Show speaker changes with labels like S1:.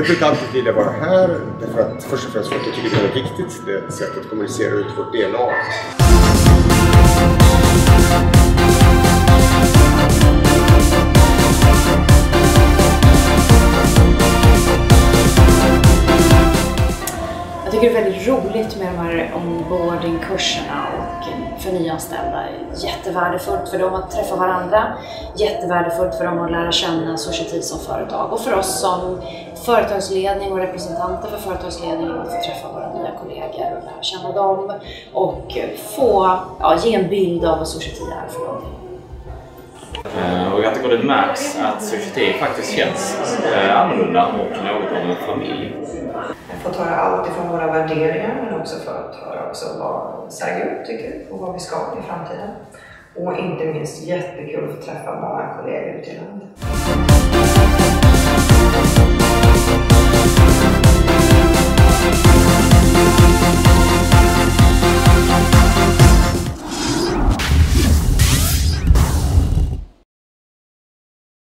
S1: Anledningen till att jag ville vara här är för att först och främst för att jag tycker det är väldigt viktigt. Det är ett sätt att kommunicera ut vårt DNA.
S2: Jag tycker det är väldigt roligt med de här onboarding-kurserna och för nyanställda. Jättevärdefullt för dem att träffa varandra, jättevärdefullt för dem att lära känna Society som företag och för oss som företagsledning och representanter för företagsledningen att få träffa våra nya kollegor och lära känna dem och få ge en bild av vad Society är för någonting.
S3: Och jag tycker det märks att Society faktiskt känns annorlunda och något av en familj.
S4: Jag har fått höra allt ifrån våra värderingar men också fått höra vad Sergio tycker och vad vi ska i framtiden. Och inte minst jättekul att få träffa många kollegor ute i landet.